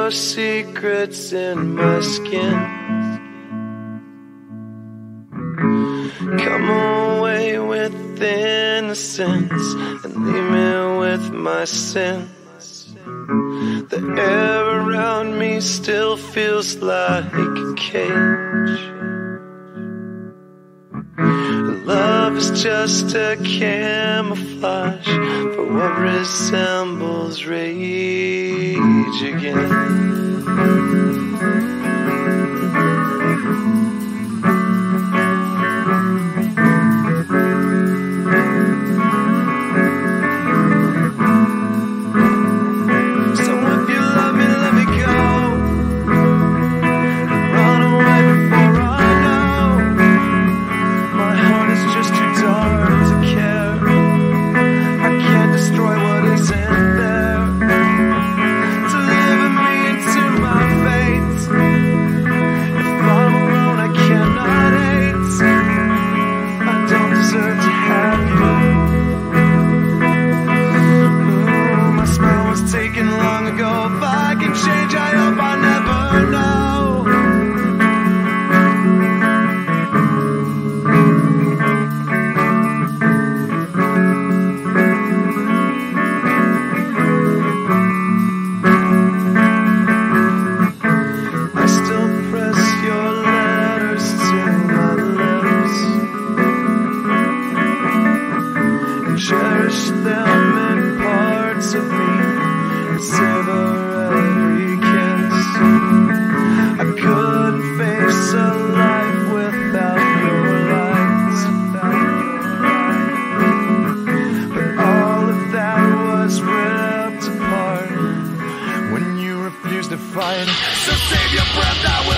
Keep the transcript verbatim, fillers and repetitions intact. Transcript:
your secrets in my skin. Come away with innocence and leave me with my sins. The air around me still feels like a cage. Love is just a camouflage for what resembles rage again. Cherish them in parts of me and savor every kiss. I couldn't face a life without your lights, but all of that was ripped apart when you refused to fight. So save your breath, I will